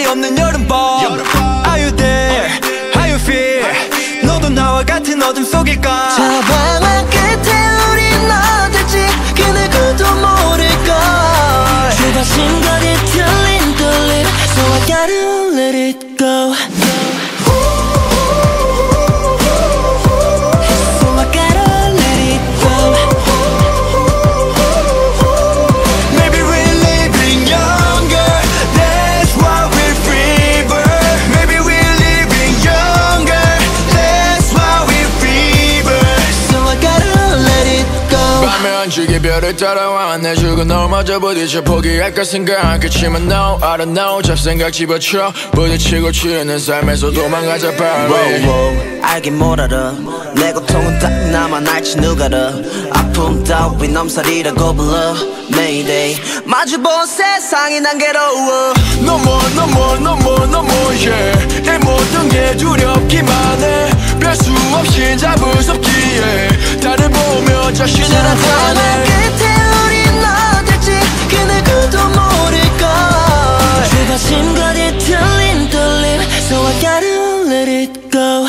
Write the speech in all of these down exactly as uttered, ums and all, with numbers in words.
없는 여름밤. Are you there? How you feel? 너도 나와 같은 어둠 속일까? 저 방황 끝에 우린 어떨지 그 누구도 모를걸. 주파심 거리 틀린 뚫림 So I gotta let it go. 지게 별을 따라와 내 죽은 넘어져 부딪혀 포기할까 생각 그치만 no I don't know 잡생각 집어쳐 부딪히고 취하는 삶에서 도망가자 빨리. 알긴 뭘 알아 내 고통은 딱 나만 알지 누가 알아. 아픔 따위 넘살이라고 불러 Mayday 마주본 세상이 난 괴로워. No more no more no more no more yeah 내 모든 게 두렵기만 해 별 수 없이 잡을 수 없기에 달을 보며 자신을 나타내. 끝에 우린 어떨지 그 누구도 모를걸. 주파심 거리 틀린 뚫림 So I gotta let it go.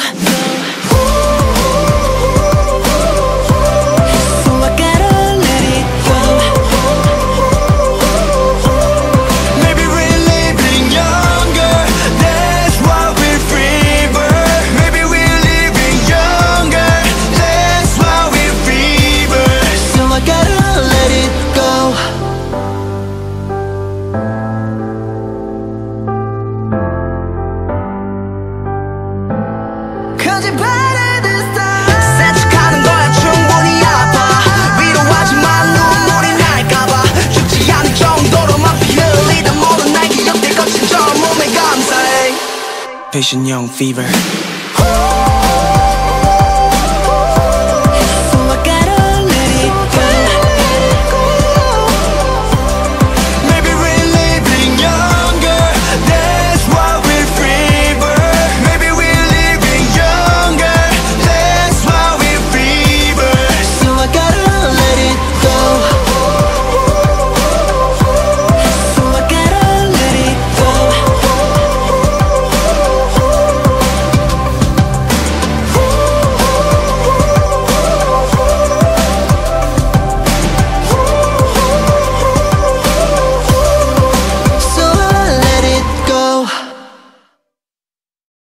산책하는 거야 충분히 아파. 위로하지만 눈물이 날까봐 죽지 않을 정도로만 피 흘리다 모든 날 기억될 것인 저 몸에 감사해. Patient young fever.